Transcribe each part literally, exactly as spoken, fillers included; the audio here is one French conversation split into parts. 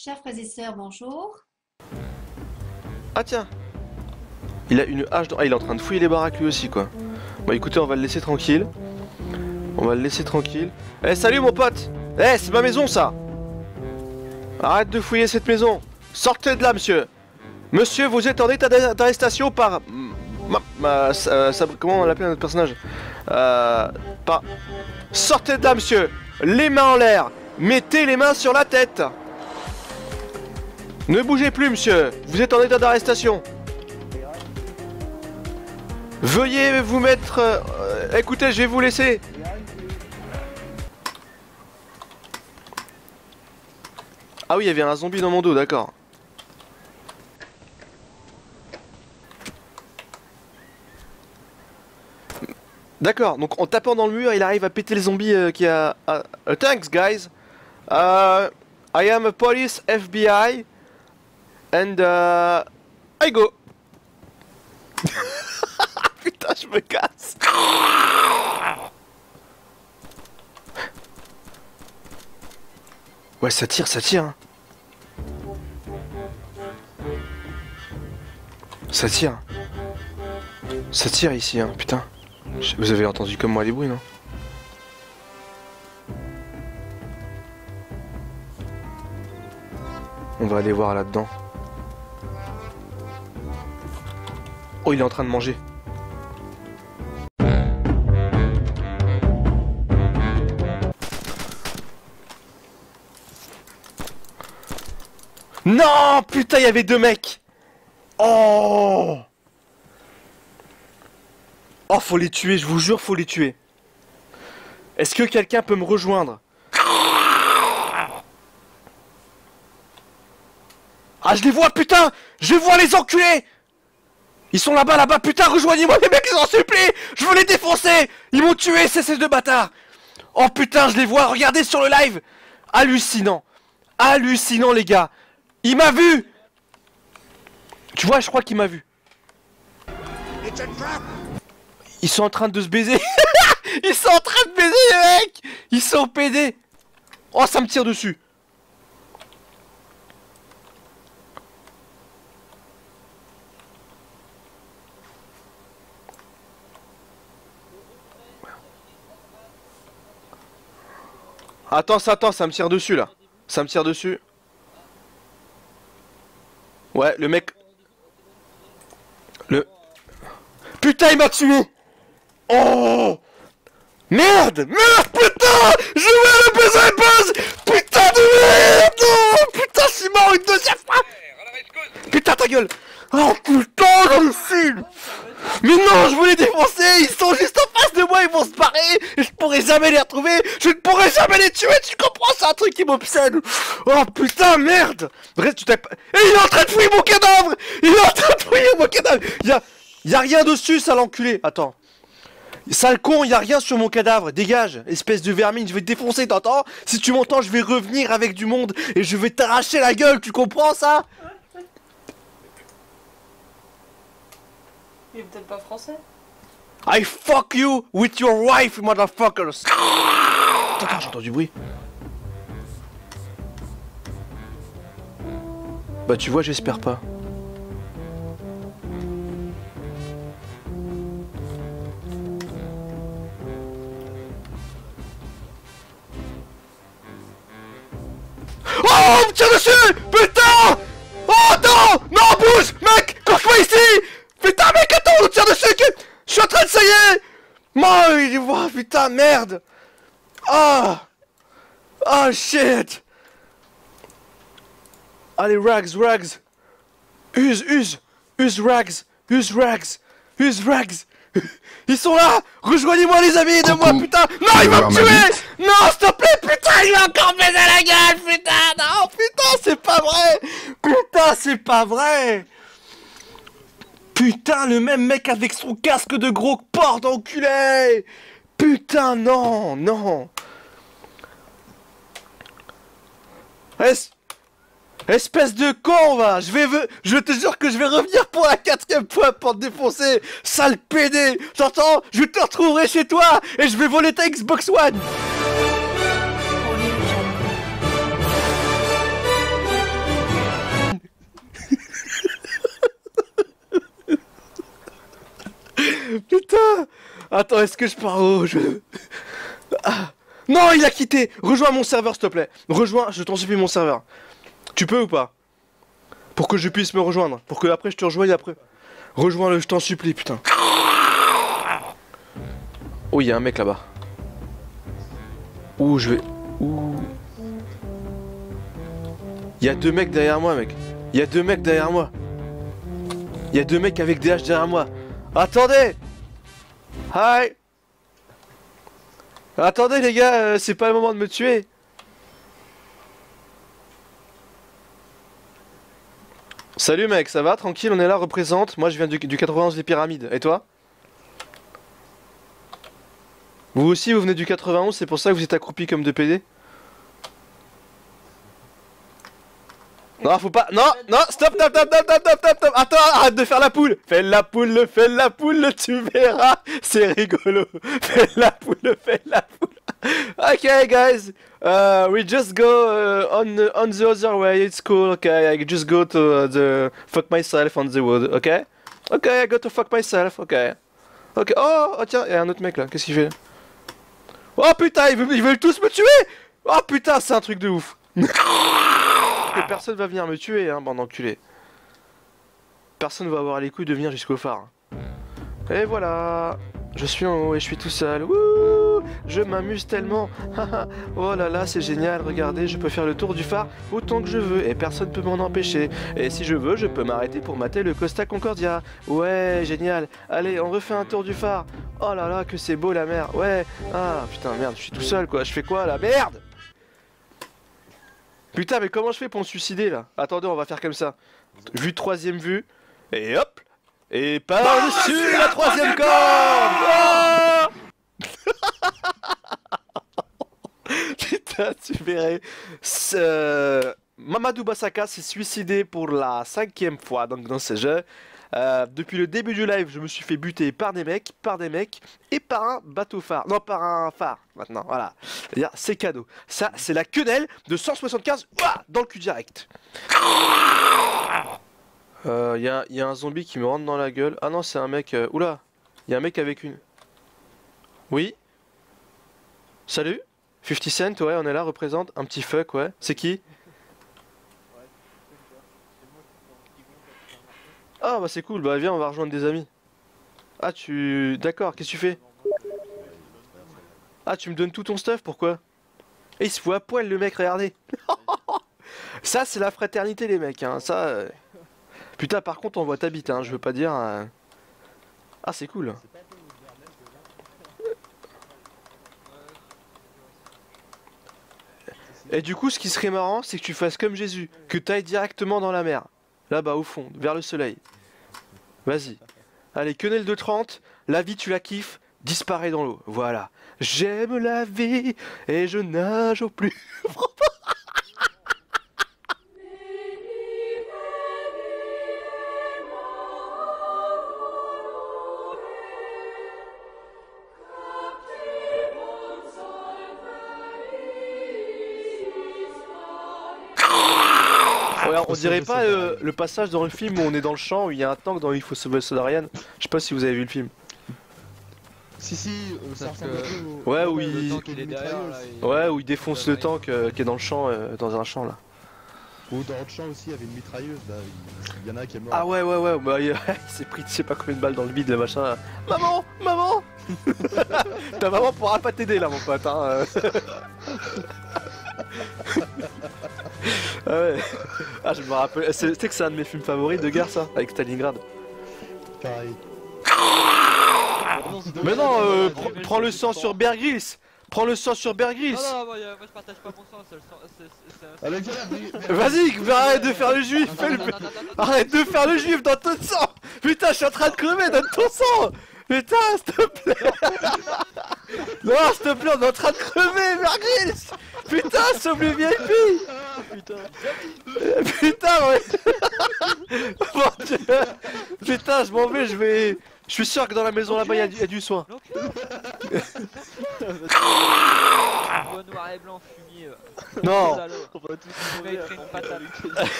Chers frères et sœurs, bonjour. Ah tiens, il a une hache dans... Ah, il est en train de fouiller les baraques lui aussi quoi. Bon écoutez, on va le laisser tranquille. On va le laisser tranquille. Eh salut mon pote. Eh c'est ma maison ça. Arrête de fouiller cette maison. Sortez de là monsieur. Monsieur, vous êtes en état d'arrestation par... Ma... ma... euh, ça... Comment on l'appelle notre personnage euh... Par... Sortez de là monsieur. Les mains en l'air. Mettez les mains sur la tête. Ne bougez plus monsieur. Vous êtes en état d'arrestation. Veuillez vous mettre... Euh, écoutez, je vais vous laisser. Ah oui, il y avait un zombie dans mon dos, d'accord. D'accord, donc en tapant dans le mur, il arrive à péter le zombie euh, qui a... Uh, uh, thanks guys. Uh, I am a police F B I. And uh, I go. Putain, je me casse. Ouais, ça tire, ça tire. Hein. Ça tire. Ça tire ici, hein, putain. Vous avez entendu comme moi les bruits, non? On va aller voir là-dedans. Oh, il est en train de manger. Non, putain, il y avait deux mecs. Oh. Oh, faut les tuer, je vous jure, faut les tuer. Est-ce que quelqu'un peut me rejoindre? Ah, je les vois, putain. Je vois les enculés. Ils sont là-bas, là-bas, putain, rejoignez-moi les mecs, je vous en supplie. Je veux les défoncer. Ils m'ont tué, ces ces deux bâtards. Oh putain, je les vois, regardez sur le live. Hallucinant. Hallucinant, les gars. Il m'a vu. Tu vois, je crois qu'il m'a vu. Ils sont en train de se baiser. Ils sont en train de baiser, les mecs. Ils sont pédés. Oh, ça me tire dessus. Attends, ça, attends, ça me tire dessus là. Ça me tire dessus. Ouais, le mec. Le. Putain, il m'a tué. Oh. Merde. Merde, putain. Je vais le baiser le buzz. Putain de merde. Oh, putain, je suis mort une deuxième fois. Putain, ta gueule. Oh putain, j'hallucine. Mais non, je voulais défoncer. Ils sont juste en face de moi, ils vont se barrer. Et je pourrai jamais les retrouver. Je ne pourrai jamais les tuer, tu comprends? C'est un truc qui m'obsède. Oh putain, merde. Bref, tu t'es pas... Et il est en train de fouiller mon cadavre. Il est en train de fouiller mon cadavre. Y'a... Y'a rien dessus, sale enculé. Attends. Sale con, y'a rien sur mon cadavre. Dégage, espèce de vermine, je vais te défoncer, t'entends? Si tu m'entends, je vais revenir avec du monde. Et je vais t'arracher la gueule, tu comprends ça? Il est peut-être pas français. I fuck you with your wife, motherfuckers. Attends, j'entends du bruit. Bah tu vois, j'espère pas. Oh, on me tire dessus. Putain. Oh non. Non, bouge. Mec, cours-moi ici. Putain mec, attends, on nous tire dessus. Je suis en train de saigner. Moi, il voit, putain, merde. Ah. Oh. Oh shit. Allez, rags, rags. Use, use. Use rags. Use rags. Use rags. Ils sont là. Rejoignez-moi les amis, de moi, putain. Non, il va me tuer. Non, s'il te plaît, putain, il va encore baiser la gueule, putain. Non, putain, c'est pas vrai. Putain, c'est pas vrai. Putain, le même mec avec son casque de gros porc d'enculé. Putain, non, non. Es... Espèce de con, va. Je vais... Je te jure que je vais revenir pour la quatrième fois pour te défoncer. Sale pédé. T'entends? Je te retrouverai chez toi et je vais voler ta Xbox One. Attends, est-ce que je pars au jeu? Ah. Non, il a quitté. Rejoins mon serveur, s'il te plaît. Rejoins, je t'en supplie, mon serveur. Tu peux ou pas? Pour que je puisse me rejoindre. Pour que après je te rejoigne après. Rejoins-le, je t'en supplie, putain. Oh, il y a un mec là-bas. Ouh, je vais... Ouh. Il y a deux mecs derrière moi, mec. Il y a deux mecs derrière moi. Il y a deux mecs avec des haches derrière moi. Attendez! Hi! Attendez les gars, euh, c'est pas le moment de me tuer. Salut mec, ça va? Tranquille, on est là, représente. Moi je viens du, du quatre-vingt-onze des pyramides. Et toi? Vous aussi vous venez du quatre-vingt-onze, c'est pour ça que vous êtes accroupi comme deux P D? Non, faut pas. Non, non, stop, stop, stop, stop, stop, stop, stop. Attends, arrête de faire la poule. Fais la poule, fais la poule, tu verras. C'est rigolo. Fais la poule, fais la poule. Okay, guys. Uh, we just go uh, on the, on the other way. It's cool. Okay, I just go to uh, the fuck myself on the wood. Okay. Okay, I go to fuck myself. Okay. Okay. Oh, oh tiens, il y a un autre mec là. Qu'est-ce qu'il fait? Oh putain, ils veulent, ils veulent tous me tuer. Oh putain, c'est un truc de ouf. Et personne va venir me tuer, hein, bande d'enculés. Personne va avoir les couilles de venir jusqu'au phare. Et voilà. Je suis en haut et je suis tout seul. Wouh, je m'amuse tellement. Oh là là, c'est génial. Regardez, je peux faire le tour du phare autant que je veux et personne peut m'en empêcher. Et si je veux, je peux m'arrêter pour mater le Costa Concordia. Ouais, génial. Allez, on refait un tour du phare. Oh là là, que c'est beau la mer. Ouais. Ah putain, merde, je suis tout seul quoi. Je fais quoi là? Merde! Putain, mais comment je fais pour me suicider là? Attendez, on va faire comme ça. Vue troisième vue. Et hop! Et par-dessus la troisième corde! Oh putain, tu verrais. Euh, Mamadou Bassaka s'est suicidé pour la cinquième fois donc dans ce jeu. Euh, depuis le début du live, je me suis fait buter par des mecs, par des mecs et par un bateau phare. Non, par un phare maintenant, voilà. C'est-à-dire, c'est cadeau. Ça, c'est la quenelle de cent soixante-quinze ouah, dans le cul direct. Il euh, y, a, y a un zombie qui me rentre dans la gueule. Ah non, c'est un mec. Euh... Oula, il y a un mec avec une. Oui? Salut? cinquante Cent, ouais, on est là, représente. Un petit fuck, ouais. C'est qui? Ah bah c'est cool, bah viens on va rejoindre des amis. Ah tu... D'accord, qu'est-ce que tu fais? Ah tu me donnes tout ton stuff, pourquoi? Et il se fout à poil le mec, regardez. Ça c'est la fraternité les mecs, hein, ça... Euh... Putain par contre on voit ta bite, hein, je veux pas dire... Euh... Ah c'est cool. Et du coup ce qui serait marrant c'est que tu fasses comme Jésus, que t'ailles directement dans la mer. Là-bas au fond, vers le soleil. Vas-y. Allez, quenelle de trente, la vie tu la kiffes, disparaît dans l'eau. Voilà. J'aime la vie et je nage au plus. Ouais, on dirait pas euh, le passage dans le film où on est dans le champ, où il y a un tank dans Il faut sauver le soldat Ryan. Je sais pas si vous avez vu le film. Si si, euh, ça ressemble que... Ouais, où il... il... Derrière, là, il... Ouais, où il défonce le tank euh, qui est dans le champ, euh, dans un champ là. Ou dans le champ aussi, il y avait une mitrailleuse là, il y en a qui est mort. Ah ouais, ouais, ouais, bah il, il s'est pris je sais pas combien de balles dans le bide, le machin là. Maman, maman. Ta maman pourra pas t'aider là mon pote, hein. Ah ouais. Ah je me rappelle, tu sais que c'est un de mes films favoris de guerre ça, avec Stalingrad. Pareil. Mais non, euh, pr prends le sang sur Bear Grylls. Prends le sang sur Bear Grylls. Non, non, moi, moi je partage pas mon sang, c'est le sang. Allez, vas-y, arrête de faire le juif. Non, non, non, non, non, non, arrête de faire le juif dans ton sang. Putain, je suis en train de crever, donne ton sang. Putain, s'il te plaît. Non, s'il te plaît, on est en train de crever, Bear Grylls. Putain, sauve le V I P. Putain. Putain, ouais. Mon Dieu. Putain, je m'en vais, je vais... Je suis sûr que dans la maison là-bas, il y, y a du soin. Noir et blanc fumier. Non. On va tous mourir.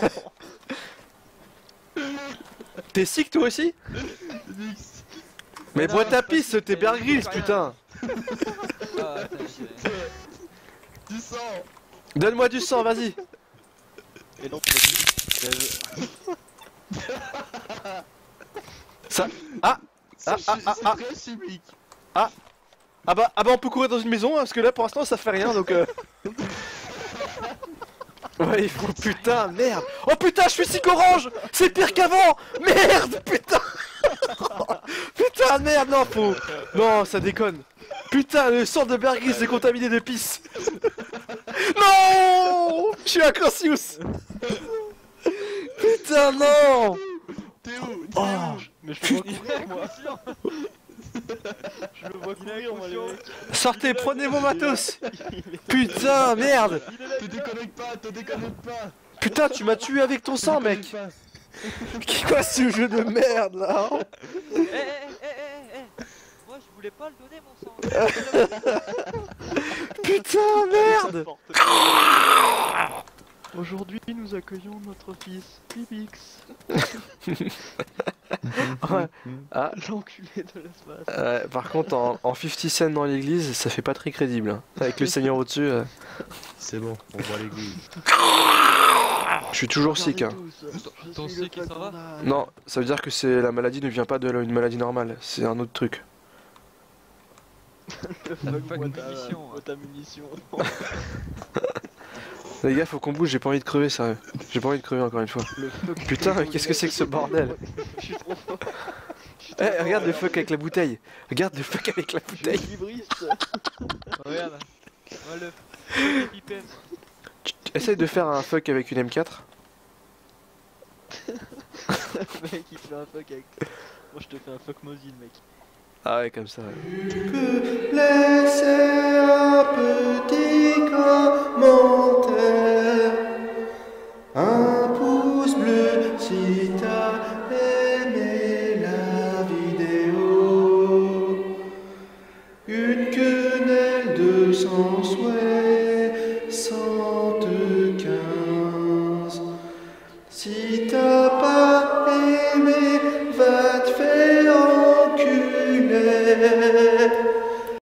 T'es sick toi aussi? Mais non, bois je ta sais pas pisse, si t'es c'est- Bear Grylls, c'est pas putain. Ah, attends, j'ai- Du sang. Donne-moi du sang, vas-y. Et non, vas-y. Ça... Ah C'est Ah, ah, ah, c'est ah. très chimique. Ah bah, ah bah on peut courir dans une maison, hein, parce que là pour l'instant ça fait rien, donc euh... Ouais, il faut... Putain, merde. Oh putain, je suis cyc orange. C'est pire qu'avant. Merde, putain. Putain, merde, non, faut... Non, ça déconne. Putain, le sang de Bear Grylls est contaminé de pisse. Non. Je suis un Cassius. Putain, non. T'es où? T'es Oh. où? Mais je le vois Il est courir, moi. inconscient. Je le vois Il est courir, moi, les inconscient. mecs. Sortez, prenez vos matos. Putain, merde. Il est là, Te il est là. déconnecte pas, te déconnecte pas. Putain, tu m'as tué avec ton sang, Te mec. déconnecte pas. Quoi ce jeu de merde, là? Eh, eh, eh, eh, eh. Moi, je voulais pas le donner, mon sang. Putain, merde. Aujourd'hui, nous accueillons notre fils, Bibix. Ouais. Ah, L'enculé de l'espace. euh, par contre, en, en cinquante cents dans l'église, ça fait pas très crédible. Hein. Avec le Seigneur au-dessus, euh, C'est bon, on voit l'église. je suis toujours sick. Hein. Ton sick, ça va? Non, ça veut dire que c'est la maladie ne vient pas de la- une maladie normale, c'est un autre truc. Le Fuck fuck, moi, ta munition, moi, hein. ta munition. Les gars, faut qu'on bouge, j'ai pas envie de crever, sérieux. J'ai pas envie de crever encore une fois. Le fuck. Putain, mais qu'est-ce que c'est que ce bordel? Je suis trop fort. Je suis Eh, trop fort, regarde le fuck regardez. avec la bouteille. Regarde le fuck avec la Je suis bouteille. équilibriste. Regarde. Moi, le le pipette. Tu- tu- Essaye de faire un fuck avec une M quatre. Mec, il fait un fuck avec. Moi, je te fais un fuck Mosin, mec. Ah ouais, comme ça. Ouais.